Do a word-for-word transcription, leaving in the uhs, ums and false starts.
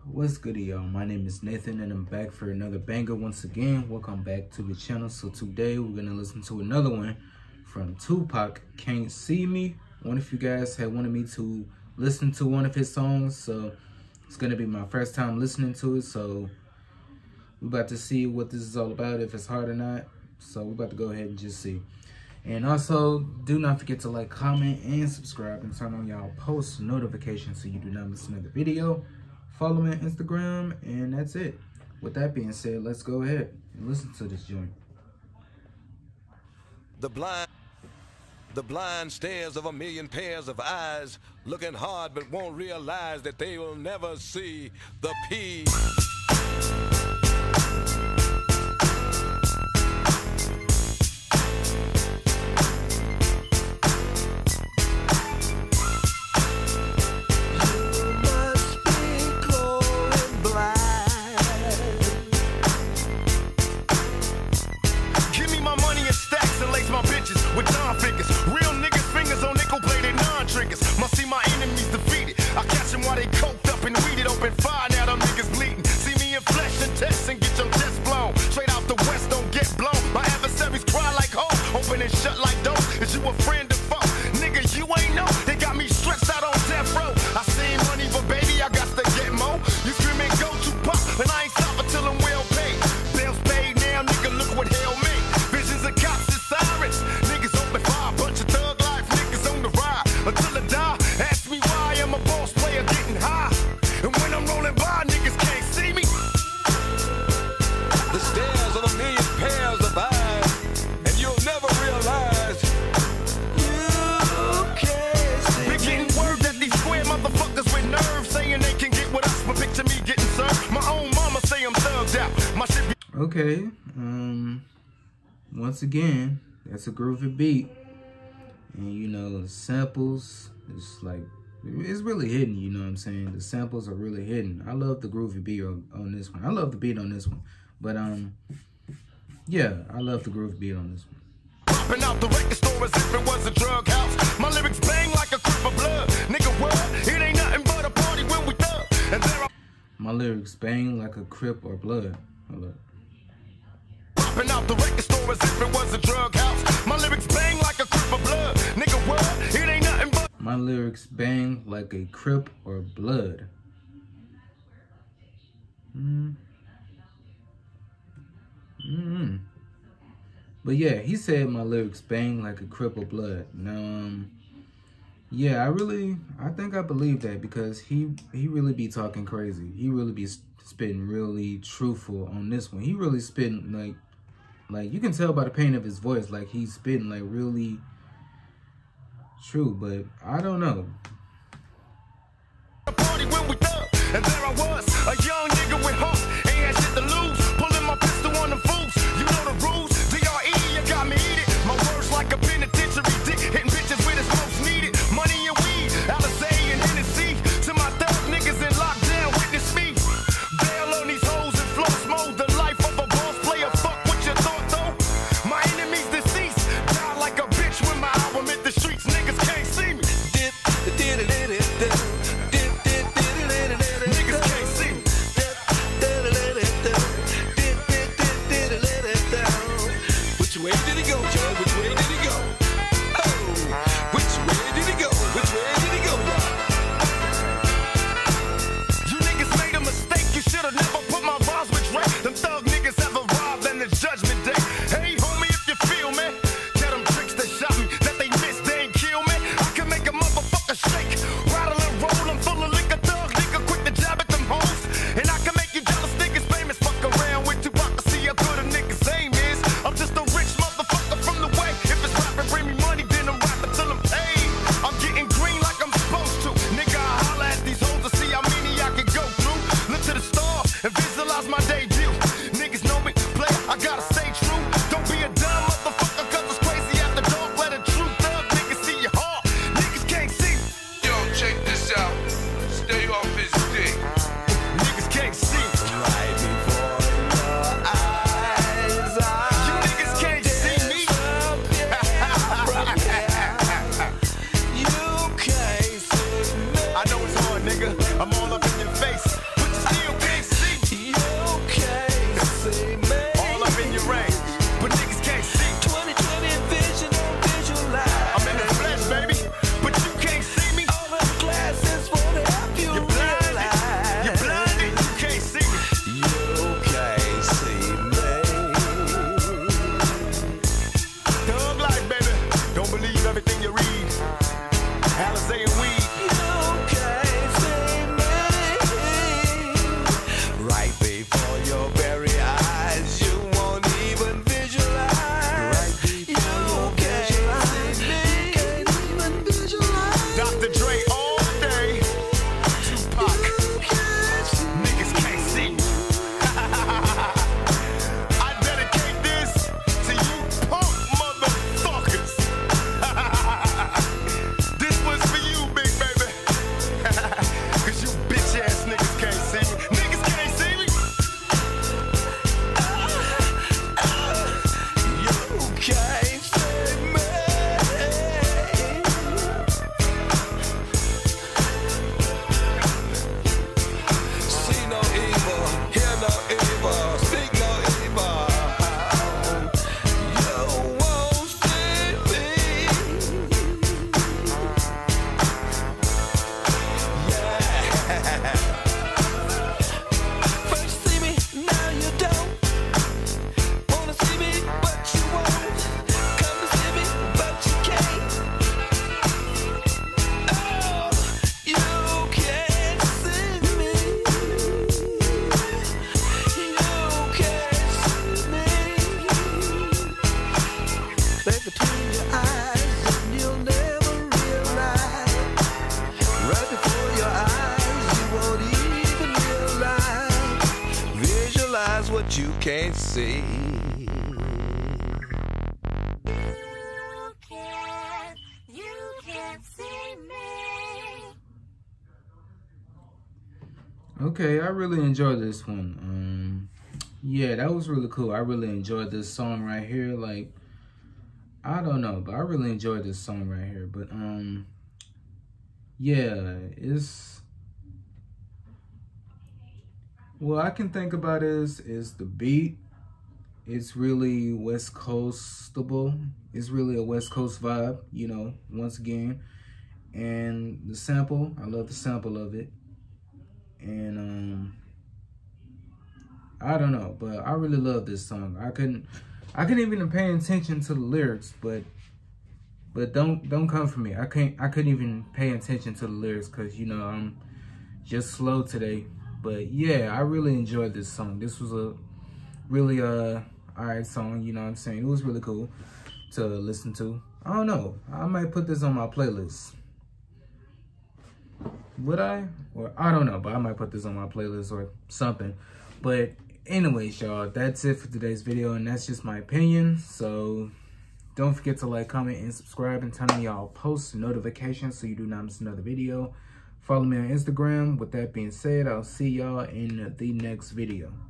What's good, y'all? My name is Nathan and I'm back for another banger once again. Welcome back to the channel. So today we're gonna listen to another one from Tupac, Can't See Me. One of you guys had wanted me to listen to one of his songs, so it's gonna be my first time listening to it. So we're about to see what this is all about, if it's hard or not. So we're about to go ahead and just see. And also, do not forget to like, comment, and subscribe, and turn on y'all post notifications so you do not miss another video. Follow me on Instagram, and that's it. With that being said, let's go ahead and listen to this joint. The blind, the blind stares of a million pairs of eyes, looking hard but won't realize that they will never see the P. With non-figures, real niggas fingers on nickel-plated non-triggers. Must see my enemies defeated. I catch them while they coked up and weeded. Open fire, now them niggas bleeding. See me in flesh and test and get your chest blown. Straight out the west, don't get blown. My adversaries cry like ho, open and shut like doors. Is you a friend or foe? Nigga, you ain't know. They got me stretched out on death row. I seen money, but baby, I got to get more. You screaming go to pop, and I ain't stopping till I'm well paid. Bills paid now, nigga, look what hell made. Visions of cops and sirens. Bunch of thug life niggas on the ride until I die. Ask me why I'm a boss player getting high, and when I'm rolling by, niggas can't see me. The stares of a million pairs of eyes, and you'll never realize you can't see. Been getting word that these square motherfuckers with nerve saying they can get with us, but picture me getting served. My own mama say I'm thugged out. My shit be okay. Um. Once again, that's a groovy beat. And you know, the samples, it's like, it's really hidden, you know what I'm saying? The samples are really hidden. I love the groovy beat on, on this one. I love the beat on this one. But, um, yeah, I love the groovy beat on this one. Popping out the record store as if it was a drug house. My lyrics bang like a crip of blood. Nigga, what? It ain't nothing but a party when we thug. And there are My lyrics bang like a crip or blood. Hold up. Popping out the record store as if it was a drug house. My lyrics bang like a crip of blood. Nigga, what? It ain't nothing but My lyrics bang like a crip or blood. Mm. Mm. But yeah, he said my lyrics bang like a crip or blood. Now, um, yeah, I really, I think I believe that because he he really be talking crazy. He really be spitting really truthful on this one. He really spitting like. Like, you can tell by the pain of his voice, like, he's spitting, like, really true, but I don't know. Party when we thug, and there I was, a young nigga with hope, ain't had shit to lose, pulling my pistol on the fools. You know the rules, D R E, you got me eating. My words like a penitentiary dick, hitting bitches with it's most needed. Money and weed, Alizé and Hennessy. To my thug niggas in lockdown, witness me. Bail on these hoes and floss mode, the life of a boss player. Fuck what you thought though. My enemies deceased, die like a bitch when my album hit the streets. Niggas can't see me. Niggas can't see me. but you can't see. You can't, you can't see me. Okay, I really enjoyed this one. Um, yeah, that was really cool. I really enjoyed this song right here. Like, I don't know, but I really enjoyed this song right here. But um, yeah, it's what I can think about is is the beat. It's really West Coastable. It's really a West Coast vibe, you know. Once again, and the sample, I love the sample of it. And um I don't know, but I really love this song. I couldn't I couldn't even pay attention to the lyrics, but but don't don't come for me. I can't I couldn't even pay attention to the lyrics because you know I'm just slow today. But yeah, I really enjoyed this song. This was a really uh alright song, you know what I'm saying? It was really cool to listen to. I don't know. I might put this on my playlist. Would I? Or I don't know, but I might put this on my playlist or something. But anyways, y'all, that's it for today's video, and that's just my opinion. So don't forget to like, comment, and subscribe, and turn on y'all post notifications so you do not miss another video. Follow me on Instagram. With that being said, I'll see y'all in the next video.